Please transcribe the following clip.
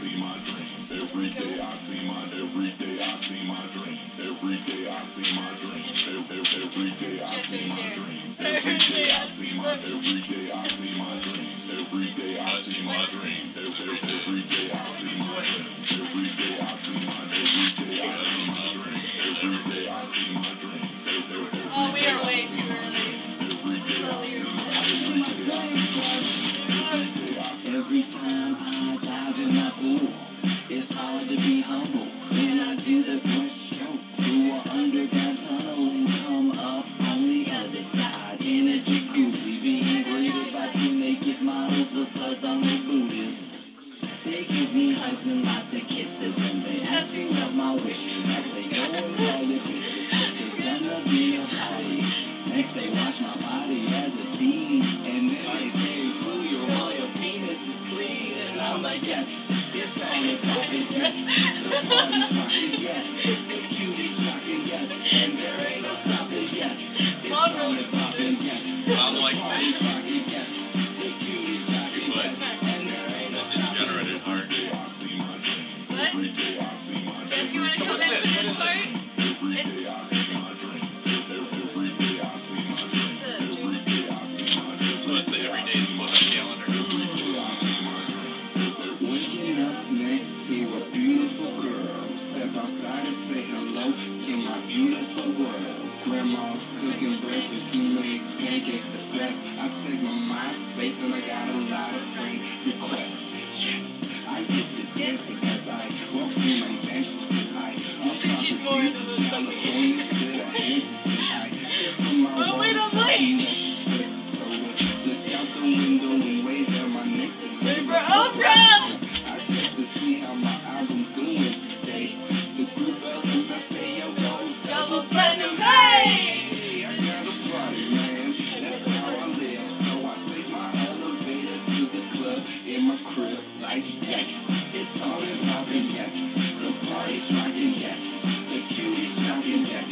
see my dream. Every day I see my dream. Every day I see my dream. Every day I see my dream. Every day I see my dream. Every day I see my dream. Every day I see my dream. Every day I see my dream. Every day I see my dream. Every day I see my dream. Oh, we are way too early. Every time I dive in my pool, it's hard to be humble when I do the breaststroke through an underground tunnel and come up on the other side in a jacuzzi, being greeted by two naked models with sluts on their booties. They give me hugs and lots of kisses, and they ask me what my wishes. I say go and call the bitches, there's gonna be a party. Next they wash my body as a teen, and then they say, "Ooh, your penis is clean," and I'm like, yes, it's on the carpet, yes, the party's rocking, yes, the cutie's shocking, yes, and there ain't no stopping, yes, it's on the poppin', yes, the party's rocking, yes, the cutie's shocking, yes, and there ain't no stopping. Generated hard. What? Jeff, you want to come in for this part? So it's every day is on the calendar. Waking up next to a beautiful girl. Step outside and say hello to my beautiful world. Grandma's cooking breakfast, she makes pancakes the best. I check my MySpace and I got a lot of friend requests. Yes, I get to dancing as I walk through my mansion. I think she's more into the California to the Hamptons. Oh, wait, I'm late. Look out the window and wave at my next to Wait for Oprah! I check to see how my album's doing today. The group LMFAO goes Double platinum, hey! I got a party, man. That's how I live. So I take my elevator to the club in my crib. Like, yes, it's on and poppin', yes. The party's rockin', yes. The cutie's shocking, yes.